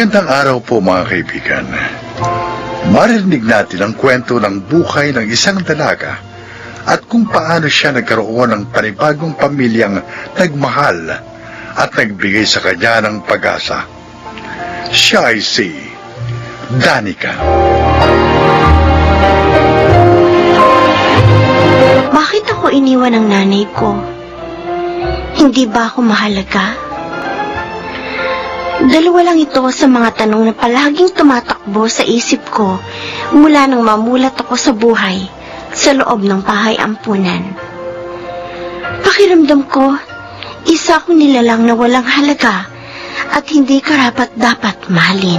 Magandang araw po mga kaibigan. Marinig natin ang kwento ng buhay ng isang dalaga at kung paano siya nagkaroon ng panibagong pamilyang nagmahal at nagbigay sa kanya ng pag-asa. Siya ay si Danica. Bakit ako iniwan ng nanay ko? Hindi ba ako mahalaga? Dalawa lang ito sa mga tanong na palaging tumatakbo sa isip ko mula nang mamulat ako sa buhay sa loob ng bahay ampunan. Pakiramdam ko, isa akong nilalang na walang halaga at hindi karapat-dapat mahalin.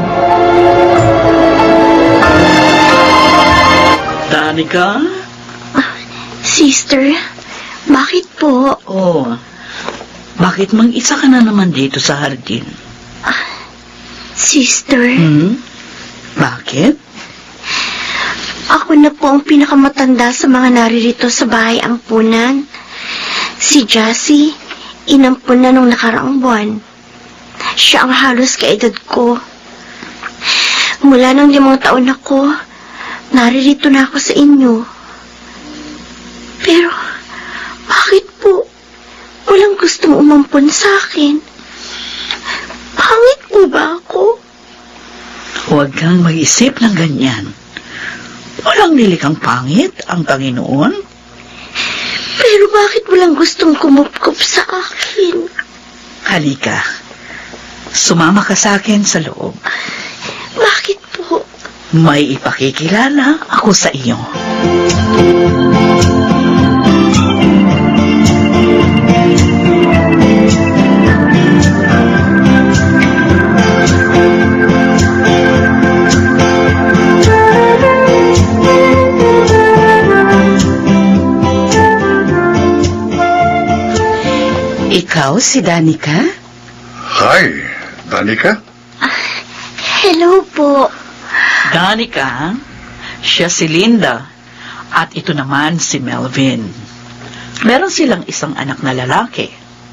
Danica? Sister, bakit po? Oh, bakit mang-isa ka na naman dito sa hardin? Sister? Bakit? Ako na po ang pinakamatanda sa mga naririto sa bahay ampunan. Si Jassy, inampun na nung nakaraang buwan. Siya ang halos kaedad ko. Mula nang 5 taon ako, naririto na ako sa inyo. Pero, bakit po walang gustong umampun sa akin? Pangit po ba ako? Huwag kang mag-isip ng ganyan. Walang nilikang pangit ang Panginoon. Pero bakit walang gustong kumupkup sa akin? Halika. Sumama ka sa akin sa loob. Bakit po? May ipakikilala ako sa iyo. Ikaw si Danica? Hi, Danica? Hello po. Danica, siya si Linda at ito naman si Melvin. Meron silang isang anak na lalaki.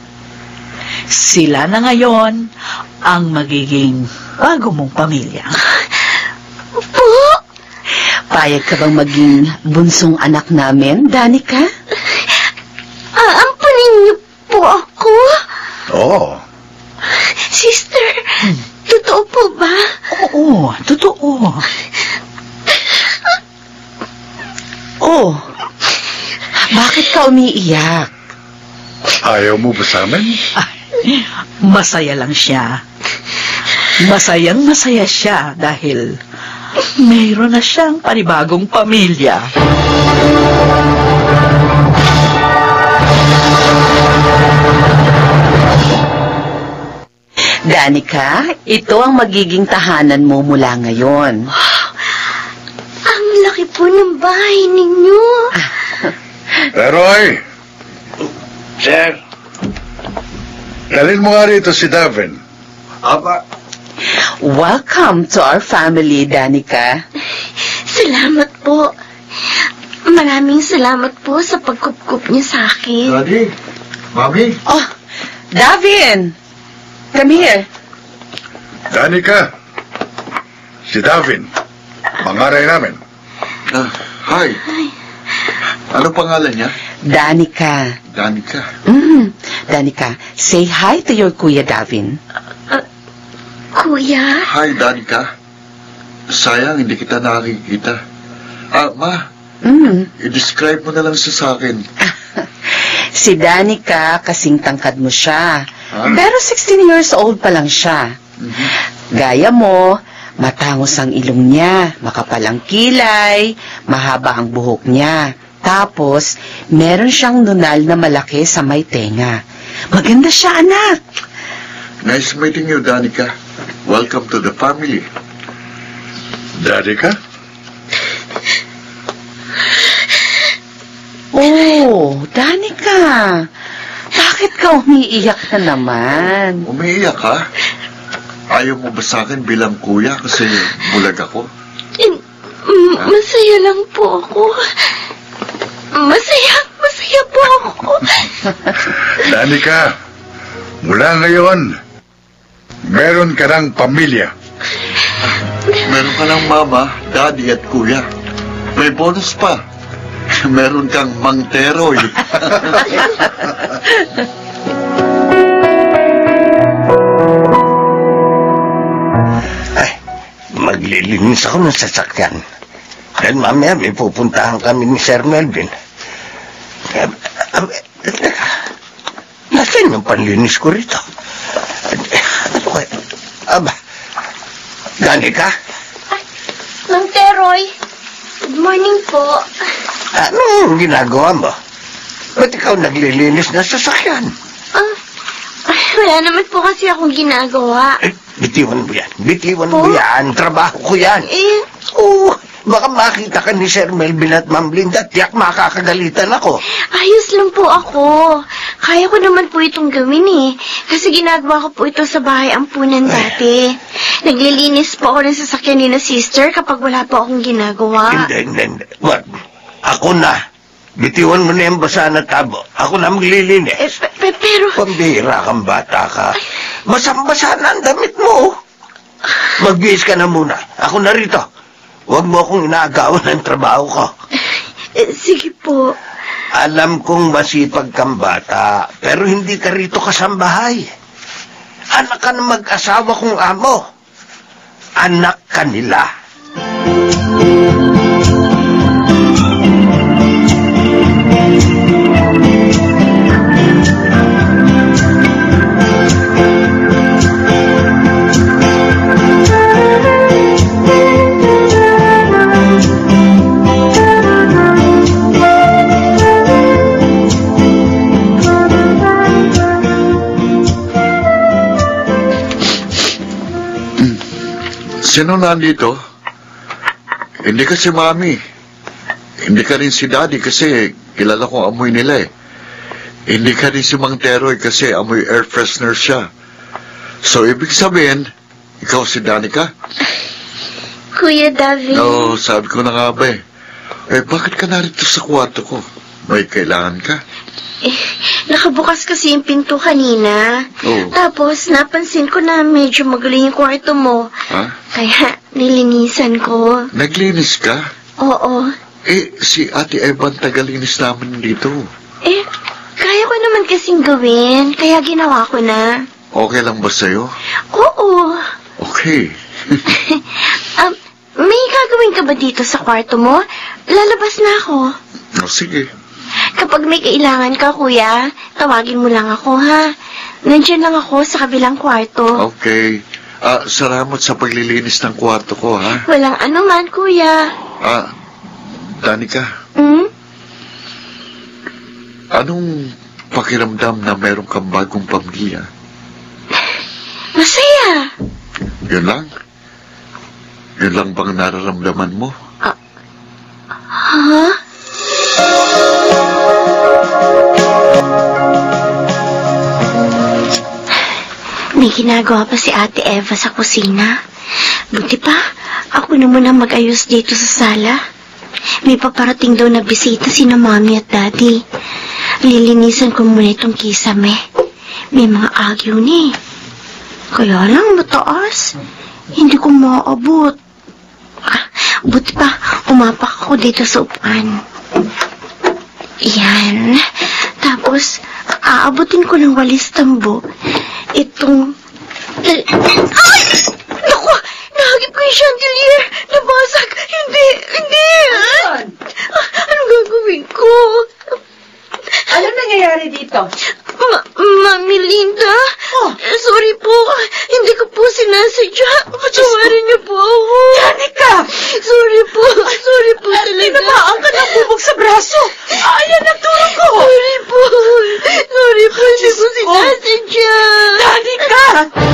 Sila na ngayon ang magiging bago mong pamilya. Po? Payag ka bang maging bunsong anak namin, Danica? Ampunin niyo po ako? Oo. Sister, totoo po ba? Oo, totoo. Oh, bakit ka umiiyak? Ayaw mo ba sa amin? Ay, masaya lang siya. Masayang masaya siya dahil mayroon na siyang panibagong pamilya. Danica, ito ang magiging tahanan mo mula ngayon. Ang laki po ng bahay ninyo. Pero ay, Sir? dalhin mo nga rito si Davin. Aba? Welcome to our family, Danica. Salamat po. Maraming salamat po sa pagkupkup niyo sa akin. Daddy? Mami? Oh, Davin! Come here. Danica, si Davin, pangaray namin. Hi. Ano pangalan niya? Danica. Danica. Danica, say hi to your Kuya Davin. Kuya? Hi, Danica. Sayang, hindi kita nakikita. Ma, i-describe mo na lang siya sa akin. Si Danica, kasing tangkad mo siya. Huh? Pero 16 years old pa lang siya. Gaya mo, matangos ang ilong niya, makapal ang kilay, mahaba ang buhok niya. Tapos, meron siyang nunal na malaki sa may tenga. Maganda siya, anak. Nice meeting you, Danica. Welcome to the family. Danica? Oh, Danica. Bakit ka umiiyak na naman? Umiiyak ka? Ayaw mo ba sa akin bilang kuya kasi bulag ako? Masaya lang po ako. Masaya po ako. Danica, mula ngayon, meron ka ng pamilya. Meron ka ng mama, daddy at kuya. May bonus pa. Meron kang Mang Teroy. Ay, maglilinis ako ng sasakyan. Dahil mamaya may pupuntahan kami ni Sir Melvin. Teka, nasan yung panlinis ko rito? Ano kaya? Aba, Danica? Mang Teroy, good morning po. Anong ginagawa mo? Ba't ikaw naglilinis ng sasakyan? Wala naman po kasi akong ginagawa. Bitiwan mo yan. Bitiwan mo yan. Trabaho ko yan. Oo. Baka makita ka ni Sir Melvin at Ma'am Linda, tiyak makakagalitan ako. Ayos lang po ako. Kaya ko naman po itong gawin Kasi ginagawa ko po ito sa bahay ampunan dati. Naglilinis po ako ng sasakyan ni na sister kapag wala po akong ginagawa. Hindi. What? Ako na. Bitiwan mo na yung basa na tabo. Ako na maglilinis. Pero... Pambihira kang bata ka. Basang-basa na ang damit mo. Magbihis ka na muna. Ako na rito. Huwag mo akong inaagawan ng trabaho ko. Sige po. Alam kong masipag kang bata, pero hindi ka rito kasambahay. Anak ka ng mag-asawa kong amo. Anak ka nila. Sino nandito? Hindi ka si Mami. Hindi ka rin si Daddy kasi kilala ko amoy nila Hindi ka rin si Mang Teroy kasi amoy air freshener siya. So, ibig sabihin, ikaw si Danica? Kuya David. No, sabi ko na nga ba bakit ka narito sa kwarto ko? May kailangan ka? Nakabukas kasi yung pinto kanina. Tapos, napansin ko na medyo magaling yung kwarto mo. Kaya, nilinisan ko. Naglinis ka? Oo. Si Ate Evan tagalinis namin dito. Kaya ko naman kasing gawin. Kaya ginawa ko na. Okay lang ba sa'yo? Oo. Okay. May gagawin ka ba dito sa kwarto mo? Lalabas na ako. Sige. Kapag may kailangan ka, kuya, tawagin mo lang ako, ha? Nandiyan lang ako sa kabilang kwarto. Okay. Salamat sa paglilinis ng kwarto ko, ha? Walang anuman, kuya. Danica? Anong pakiramdam na meron kang bagong pamilya? Masaya. Yun lang? Yun lang bang nararamdaman mo? Ha? May ginagawa pa si Ate Eva sa kusina. Buti pa, ako naman ang mag-ayos dito sa sala. May paparating daw na bisita sina Mami at Daddy. Lilinisan ko muna itong kisame. May mga agyo Kaya lang mataas. Hindi ko maaabot. Buti pa, umapak ako dito sa upuan. Yan. Tapos, aabutin ko ng walis tambo. Itong... Ay! Naku! Nahagip ko yung chandelier! Nabasag! Hindi! Anong gagawin ko? Anong nangyayari dito? Mami Linda? Sorry po. Hindi ko po sinasadya. Patawarin niyo po ako. Danica! Sorry po talaga. Tinamaan ka ng bubog sa braso. Ayan ang turo ko. Sorry po, hindi ko sinasadya. Danica!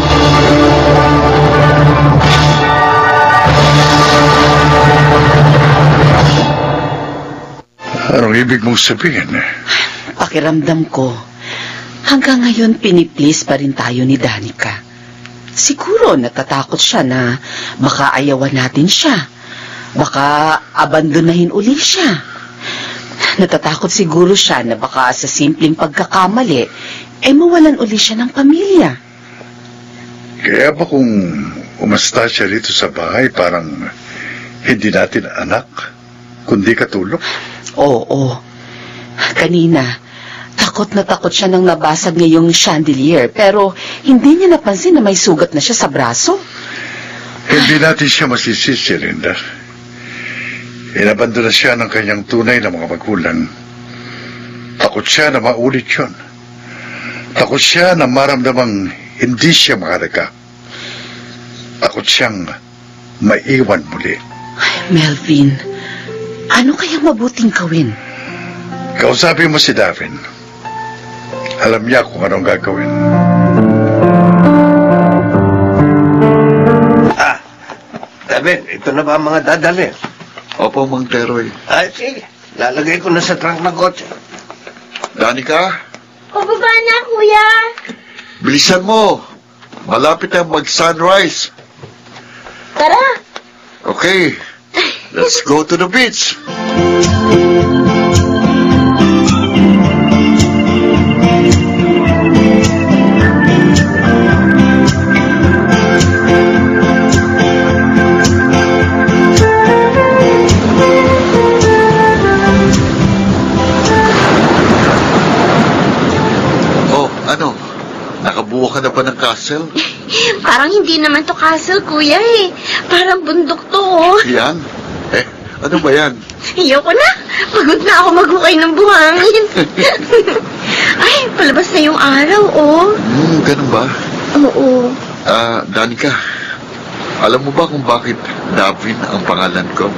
Anong ibig mong sabihin? Pakiramdam ko, hanggang ngayon piniplease pa rin tayo ni Danica. Siguro natatakot siya na baka ayawan natin siya. Baka abandonahin uli siya. Natatakot siguro siya na baka sa simpleng pagkakamali, mawalan uli siya ng pamilya. Kaya ba kung Umasta siya rito sa bahay, parang hindi natin anak, kundi katulong. Oo. Kanina, takot na takot siya nang nabasag niya yung chandelier, pero hindi niya napansin na may sugat na siya sa braso. Hindi natin siya masisisi, Linda. Inabandona siya ng kanyang tunay na mga magulang. Takot siya na maulit yun. Takot siya na maramdamang hindi siya mahalaga. Takot siyang maiwan muli. Melvin, ano kayang mabuting gawin? Kausapin mo si Davin. Alam niya kung anong gagawin. Davin, ito na ba ang mga dadalhin? Opo, Mang Teroy. Ay, sige. Lalagay ko na sa trunk ng kotse. Danica, Pababa na, kuya. bilisan mo. Malapit na mag-sunrise. Tara. Okay, let's go to the beach. Oh, ano? Nakabuo ka na ba ng castle? Parang hindi naman to castle, kuya eh. Parang bundok to, oh. Yan? Ano ba yan? Ayoko na. Pagod na ako maghukay ng buhangin. Ay, palabas na yung araw, oh. Ganun ba? Oo. Danica, alam mo ba kung bakit Davin ang pangalan ko?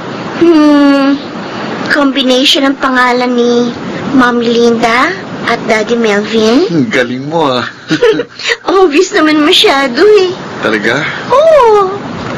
Combination ng pangalan ni Mami Linda at Daddy Melvin. Galing mo, ah. Obvious naman masyado, eh. Talaga? Oo.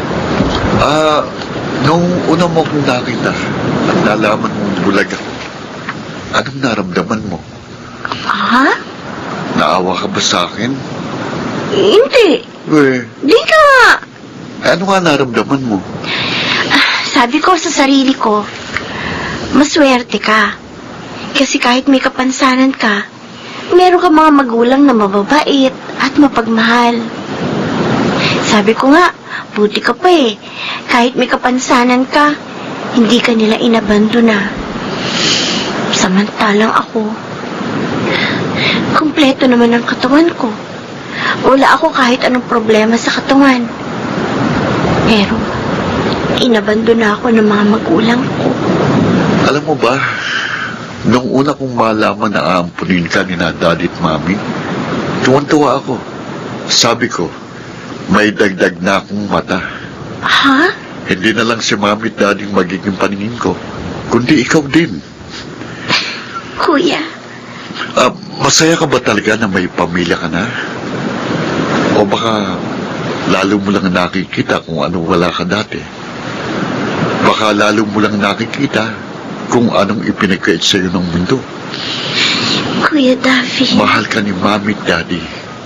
Nung una mo kong nakita at nalaman mong bulag ako, anong naramdaman mo? Ha? Naawa ka ba sa akin? Hindi. Di ka. Ano nga naramdaman mo? Sabi ko sa sarili ko, maswerte ka. Kasi kahit may kapansanan ka, meron ka mga magulang na mababait at mapagmahal. Sabi ko nga, buti ka pa eh. Kahit may kapansanan ka, hindi ka nila inabandona. Samantalang ako, kumpleto naman ang katawan ko. Wala ako kahit anong problema sa katawan. Pero, inabandona ako ng mga magulang ko. Alam mo ba, nung una kong malaman na aampunin ka ni Daddy at Mami, tuwan-tuwa ako. Sabi ko, may dagdag na akong mata. Ha? Hindi na lang si Mami at Daddy magiging paningin ko, kundi ikaw din. Kuya. Masaya ka ba talaga na may pamilya ka na? O baka lalo mo lang nakikita kung ano wala ka dati? Baka lalo mo lang nakikita kung anong ipinagkait sa'yo ng mundo. Kuya Davi. Mahal ka ni Mami at Daddy.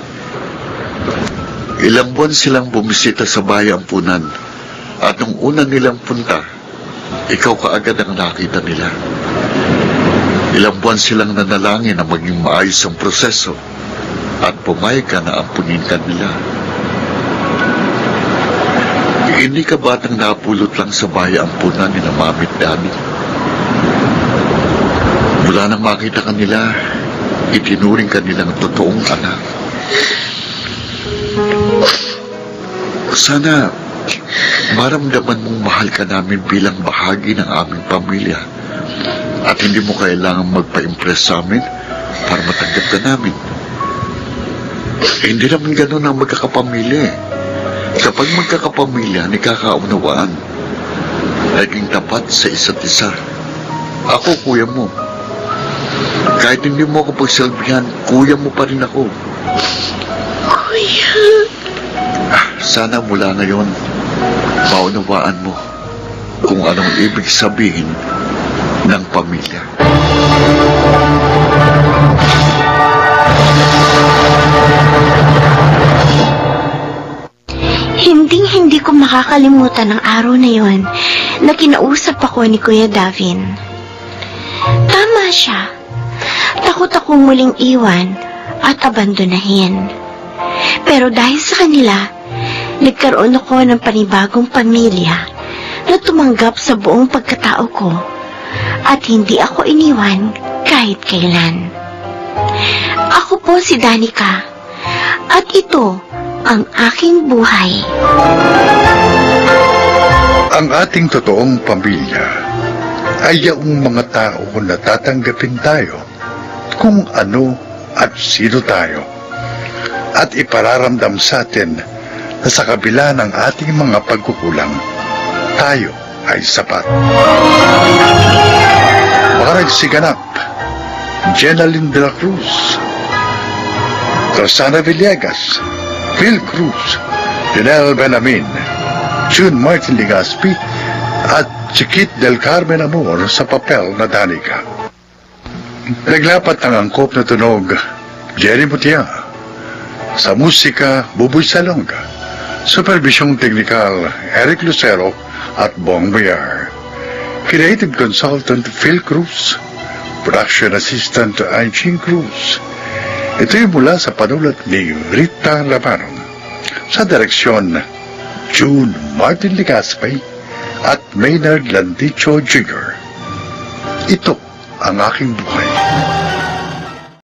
Ilang buwan silang bumisita sa bahay ampunan at nung una nilang punta, ikaw kaagad ang nakita nila. Ilang buwan silang nanalangin na maging maayos ang proseso at pumayag ka na ampunin ka nila. Hindi ka batang napulot lang sa bahay ampunan ni Mami at Daddy. Mula nang makita ka nila, itinuring ka nilang totoong anak. Sana maramdaman mong mahal ka namin bilang bahagi ng aming pamilya at hindi mo kailangang magpa-impress sa amin para matanggap ka namin. Hindi naman ganun ang magkakapamilya eh. Kapag magkakapamilya, nikakaunawaan, naging tapat sa isa't isa. Ako, kuya mo. Kahit hindi mo ako pagsalbihan, kuya mo pa rin ako. Kuya. Sana mula ngayon, maunawaan mo kung anong ibig sabihin ng pamilya. Hinding-hindi ko makakalimutan ang araw na yon na kinausap ako ni Kuya Davin. Tama siya. Takot akong muling iwan at abandonahin. Pero dahil sa kanila, Nagkaroon ako ng panibagong pamilya na tumanggap sa buong pagkatao ko at hindi ako iniwan kahit kailan. Ako po si Danica at ito ang aking buhay. Ang ating totoong pamilya ay yaong mga tao na tatanggapin tayo kung ano at sino tayo at ipararamdam sa atin na sa kabila ng ating mga pagkukulang, tayo ay sapat. Mga nagsiganap, Jenaline de la Cruz, Rosana Villegas, Phil Cruz, Lionel Benamin, June Martin Ligaspi, at Chiquit del Carmen Amor sa papel na Danica. Naglapat ang angkop na tunog, Jerry Mutia. Sa musika, Buboy Salonga. Supervisyong teknikal, Eric Lucero at Bong Bayar. Creative Consultant, Phil Cruz. Production Assistant, Aking Cruz. Ito'y mula sa panulat ni Rita Labaron. Sa direksyon, June Martin Ligaspi at Maynard Landicho Jr. Ito ang aking buhay.